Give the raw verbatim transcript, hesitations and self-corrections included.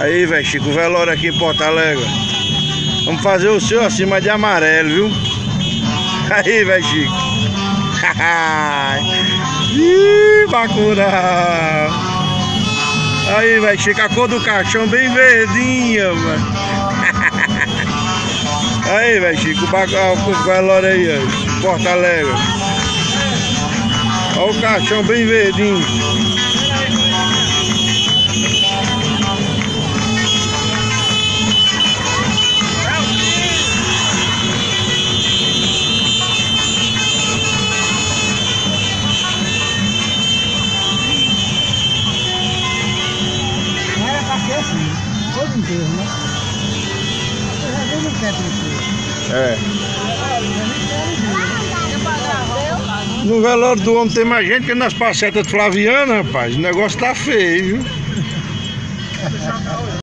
Aí, velho, Chico, o velório aqui em Porto Alegre. Vamos fazer o seu acima de amarelo, viu? Aí, velho, Chico. Ih, bacurau. Aí, velho, Chico, a cor do caixão bem verdinha, mano. Aí, velho, Chico, o, bacurau, o velório aí, ó, Porto Alegre. Olha o caixão bem verdinho. Todo inteiro, né? Eu não quero É. No velório do homem tem mais gente que nas passetas de Flaviana, rapaz. O negócio tá feio, viu?